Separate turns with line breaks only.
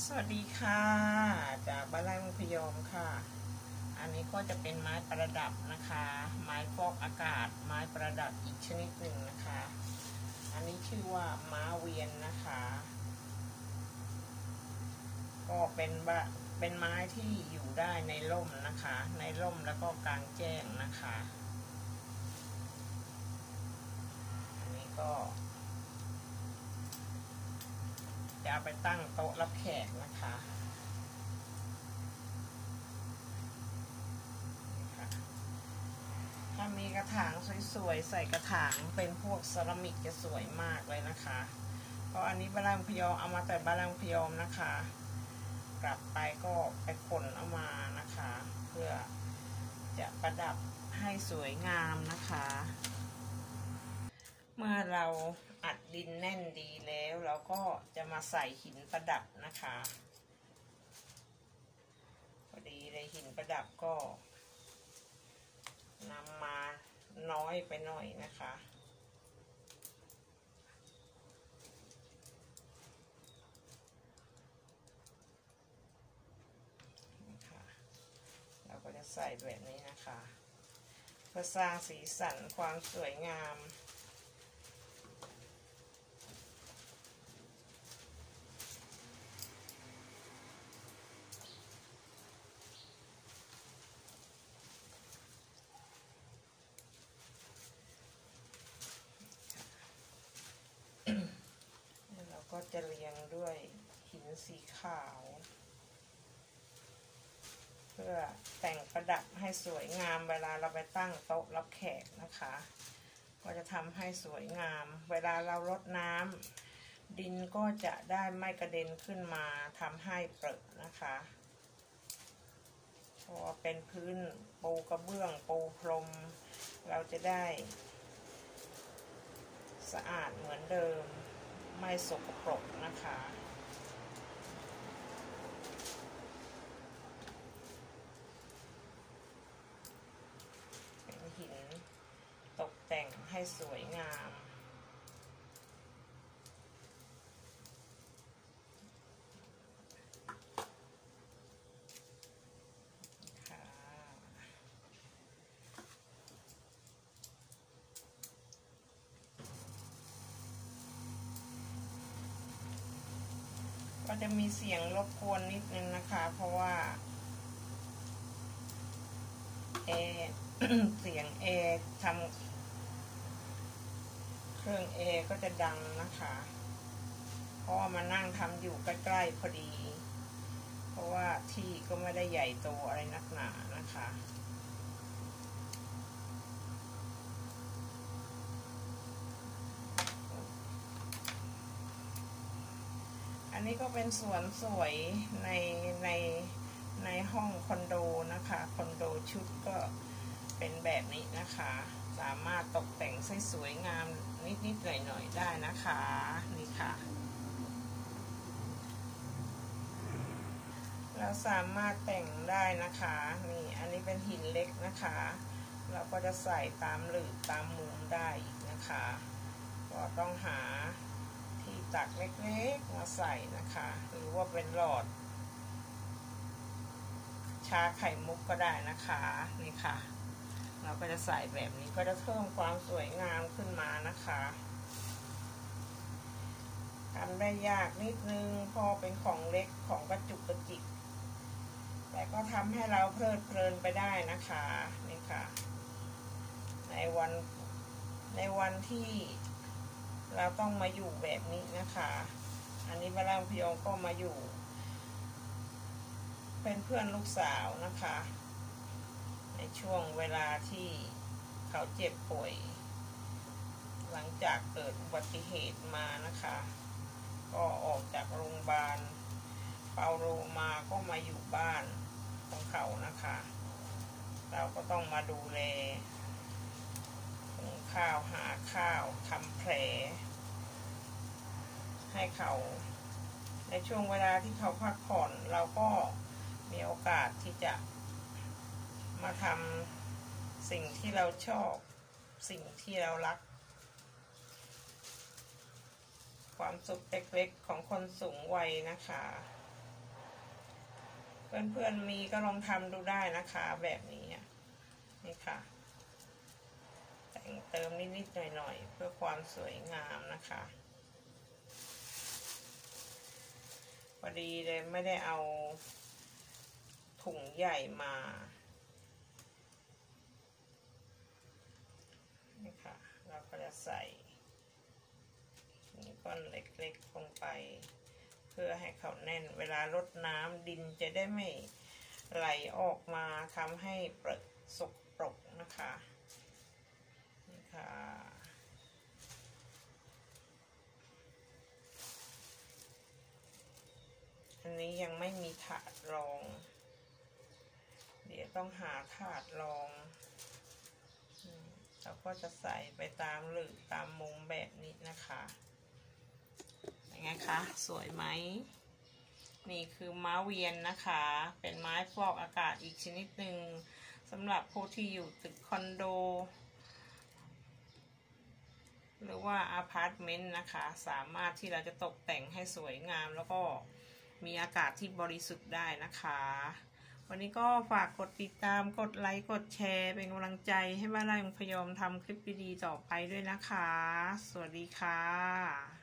สวัสดีค่ะจากบ้านไร่เมืองพยอมค่ะอันนี้ก็จะเป็นไม้ประดับนะคะไม้ฟอกอากาศไม้ประดับอีกชนิดหนึ่งนะคะอันนี้ชื่อว่าม้าเวียนนะคะก็เป็นไม้ที่อยู่ได้ในร่มนะคะในร่มแล้วก็กลางแจ้งนะคะอันนี้ก็จะเอาไปตั้งโต๊ะรับแขกนะคะถ้ามีกระถางสวยๆใส่กระถางเป็นพวกเซรามิกจะสวยมากเลยนะคะเพราะอันนี้บ้านไร่พยอมเอามาแต่บ้านไร่พยอมนะคะกลับไปก็ไปขนเอามานะคะเพื่อจะประดับให้สวยงามนะคะเมื่อเราอัดดินแน่นดีแล้วเราก็จะมาใส่หินประดับนะคะพอดีเลยหินประดับก็นำมาน้อยไปหน่อยนะคะเราก็จะใส่แบบนี้นะคะเพื่อสร้างสีสันความสวยงามเราก็จะเรียงด้วยหินสีขาวเพื่อแต่งประดับให้สวยงามเวลาเราไปตั้งโต๊ะรับแขกนะคะก็จะทำให้สวยงามเวลาเรารดน้ำดินก็จะได้ไม่กระเด็นขึ้นมาทำให้เปรอะนะคะเพราะว่าเป็นพื้นปูกระเบื้องปูพรมเราจะได้สะอาดเหมือนเดิมไม่สกปรกนะคะเป็นหินตกแต่งให้สวยงามก็จะมีเสียงรบกวนนิดนึงนะคะเพราะว่าเสียงทำเครื่องก็จะดังนะคะเพราะว่ามานั่งทำอยู่ใกล้ๆพอดีเพราะว่าที่ก็ไม่ได้ใหญ่โตอะไรนักหนานะคะอันนี้ก็เป็นสวนสวยในห้องคอนโดนะคะคอนโดชุดก็เป็นแบบนี้นะคะสามารถตกแต่งสวยงามนิดๆหน่อยๆได้นะคะนี่ค่ะเราสามารถแต่งได้นะคะนี่อันนี้เป็นหินเล็กนะคะเราก็จะใส่ตามหลืบตามมุมได้อีกนะคะก็ต้องหาที่ตักเล็กๆมาใส่นะคะหรือว่าเป็นหลอดชาไข่มุกก็ได้นะคะนี่ค่ะเราก็จะใส่แบบนี้ก็จะเพิ่มความสวยงามขึ้นมานะคะทำได้ยากนิดนึงพอเป็นของเล็กของกระจุกกระจิกแต่ก็ทำให้เราเพลิดเพลินไปได้นะคะนี่ค่ะในวันที่เราต้องมาอยู่แบบนี้นะคะอันนี้บ้านไร่พยอมก็มาอยู่เป็นเพื่อนลูกสาวนะคะในช่วงเวลาที่เขาเจ็บป่วยหลังจากเกิดอุบัติเหตุมานะคะก็ออกจากโรงพยาบาลเปาโลมาก็มาอยู่บ้านของเขานะคะเราก็ต้องมาดูแลหุงข้าวหาข้าวทำแผลให้เขาในช่วงเวลาที่เขาพักผ่อนเราก็มีโอกาสที่จะมาทำสิ่งที่เราชอบสิ่งที่เรารักความสุขเล็กๆของคนสูงวัยนะคะเพื่อนๆมีก็ลองทำดูได้นะคะแบบนี้นี่ค่ะแต่งเติมนิดๆหน่อยๆเพื่อความสวยงามนะคะพอดีเลยไม่ได้เอาถุงใหญ่มานี่ค่ะเราก็จะใส่ก้อนเล็กๆลงไปเพื่อให้เขาแน่นเวลารดน้ำดินจะได้ไม่ไหลออกมาทำให้เปลือกสกปรกนะคะนี่ค่ะอันนี้ยังไม่มีถาดรองเดี๋ยวต้องหาถาดรองเราก็จะใส่ไปตามหลืบตามมุมแบบนี้นะคะยังไงคะสวยไหมนี่คือม้าเวียนนะคะเป็นไม้ฟอกอากาศอีกชนิดหนึ่งสำหรับผู้ที่อยู่ตึกคอนโดหรือว่าอพาร์ตเมนต์นะคะสามารถที่เราจะตกแต่งให้สวยงามแล้วก็มีอากาศที่บริสุทธิ์ได้นะคะวันนี้ก็ฝากกดติดตามกดไลค์กดแชร์เป็นกำลังใจให้บ้านไร่พยอมทำคลิปดีๆต่อไปด้วยนะคะสวัสดีค่ะ